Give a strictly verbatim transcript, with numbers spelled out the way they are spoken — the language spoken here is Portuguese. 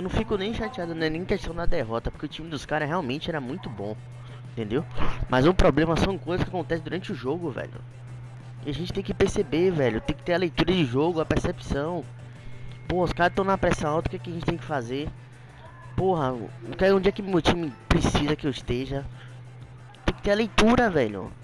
Eu não fico nem chateado, não é nem questão da derrota, porque o time dos caras realmente era muito bom, entendeu? Mas o problema são coisas que acontecem durante o jogo, velho. E a gente tem que perceber, velho. Tem que ter a leitura de jogo, a percepção. Pô, os caras estão na pressão alta, o que, é que a gente tem que fazer? Porra, onde é que meu time precisa que eu esteja? Tem que ter a leitura, velho.